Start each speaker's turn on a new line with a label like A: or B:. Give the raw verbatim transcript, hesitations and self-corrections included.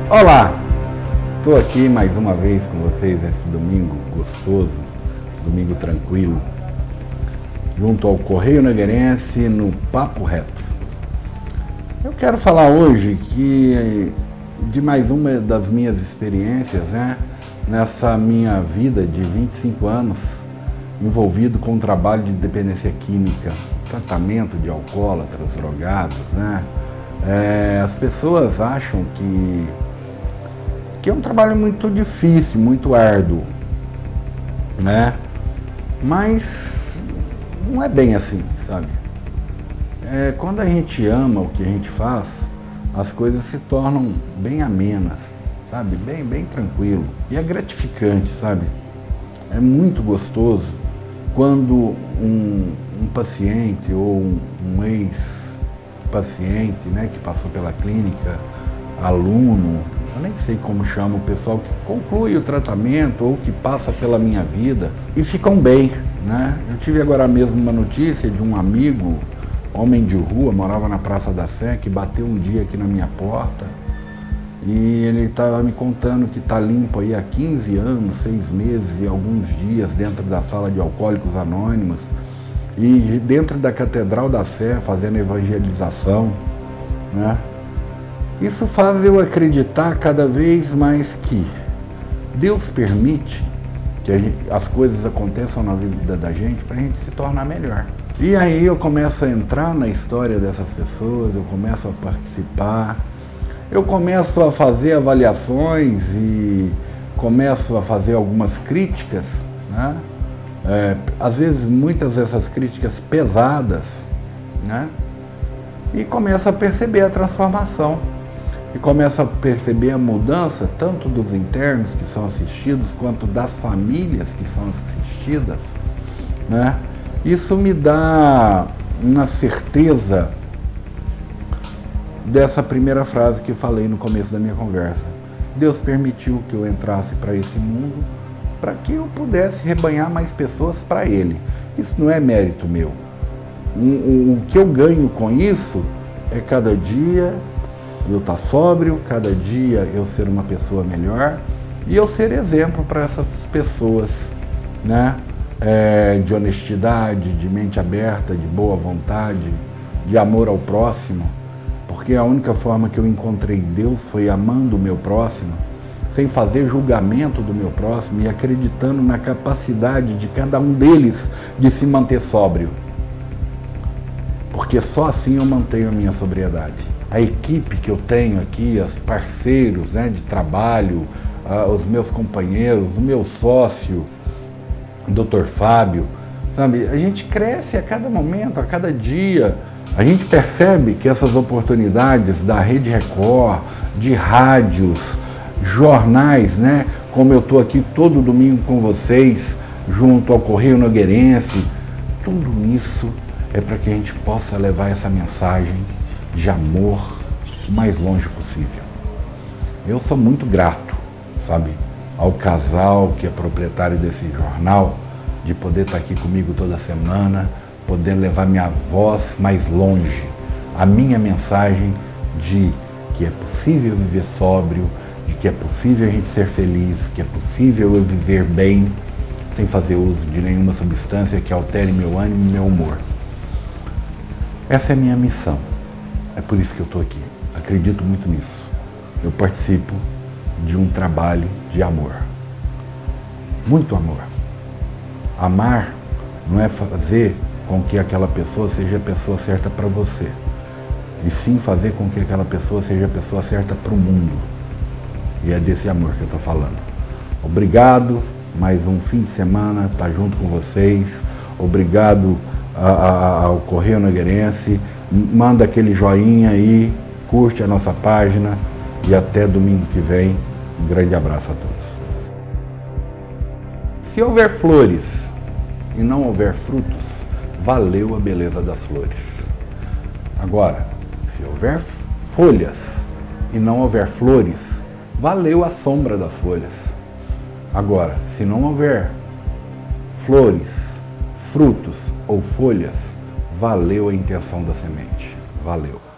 A: Olá, estou aqui mais uma vez com vocês nesse domingo gostoso, domingo tranquilo, junto ao Correio Nogueirense no Papo Reto. Eu quero falar hoje que de mais uma das minhas experiências, né, nessa minha vida de vinte e cinco anos envolvido com o trabalho de dependência química, tratamento de alcoólatras, drogados, né? É, as pessoas acham que, que é um trabalho muito difícil, muito árduo, né? Mas não é bem assim, sabe? É, quando a gente ama o que a gente faz, as coisas se tornam bem amenas, sabe? Bem, bem tranquilo. E é gratificante, sabe? É muito gostoso quando um, um paciente ou um, um ex-paciente, né, que passou pela clínica, aluno, eu nem sei como chama o pessoal que conclui o tratamento ou que passa pela minha vida e ficam bem, né? Eu tive agora mesmo uma notícia de um amigo, homem de rua, morava na Praça da Sé, que bateu um dia aqui na minha porta e ele estava me contando que está limpo aí há quinze anos, seis meses e alguns dias dentro da sala de Alcoólicos Anônimos e dentro da Catedral da Sé fazendo evangelização, né? Isso faz eu acreditar cada vez mais que Deus permite que a gente, as coisas aconteçam na vida da gente para a gente se tornar melhor. E aí eu começo a entrar na história dessas pessoas, eu começo a participar, eu começo a fazer avaliações e começo a fazer algumas críticas, né? É, às vezes muitas dessas críticas pesadas, né? E começo a perceber a transformação. E começo a perceber a mudança tanto dos internos que são assistidos quanto das famílias que são assistidas, né? Isso me dá uma certeza dessa primeira frase que eu falei no começo da minha conversa. Deus permitiu que eu entrasse para esse mundo para que eu pudesse rebanhar mais pessoas para Ele. Isso não é mérito meu. O, o, o que eu ganho com isso é cada dia eu estar sóbrio, cada dia eu ser uma pessoa melhor e eu ser exemplo para essas pessoas, né? É, de honestidade, de mente aberta, de boa vontade, de amor ao próximo, porque a única forma que eu encontrei Deus foi amando o meu próximo, sem fazer julgamento do meu próximo e acreditando na capacidade de cada um deles de se manter sóbrio, porque só assim eu mantenho a minha sobriedade. A equipe que eu tenho aqui, os parceiros, né, de trabalho, uh, os meus companheiros, o meu sócio, o doutor Fábio, sabe? A gente cresce a cada momento, a cada dia. A gente percebe que essas oportunidades da Rede Record, de rádios, jornais, né? Como eu estou aqui todo domingo com vocês, junto ao Correio Nogueirense, tudo isso é para que a gente possa levar essa mensagem de amor o mais longe possível. Eu sou muito grato, sabe, ao casal que é proprietário desse jornal, de poder estar aqui comigo toda semana, poder levar minha voz mais longe, a minha mensagem de que é possível viver sóbrio, de que é possível a gente ser feliz, que é possível eu viver bem, sem fazer uso de nenhuma substância que altere meu ânimo e meu humor. Essa é a minha missão. É por isso que eu estou aqui. Acredito muito nisso. Eu participo de um trabalho de amor. Muito amor. Amar não é fazer com que aquela pessoa seja a pessoa certa para você, e sim fazer com que aquela pessoa seja a pessoa certa para o mundo. E é desse amor que eu estou falando. Obrigado. Mais um fim de semana estar junto com vocês. Obrigado a, a, ao Correio Nogueirense. Manda aquele joinha aí, curte a nossa página e até domingo que vem. Um grande abraço a todos. Se houver flores e não houver frutos, valeu a beleza das flores. Agora, se houver folhas e não houver flores, valeu a sombra das folhas. Agora, se não houver flores, frutos ou folhas, valeu a intenção da semente. Valeu.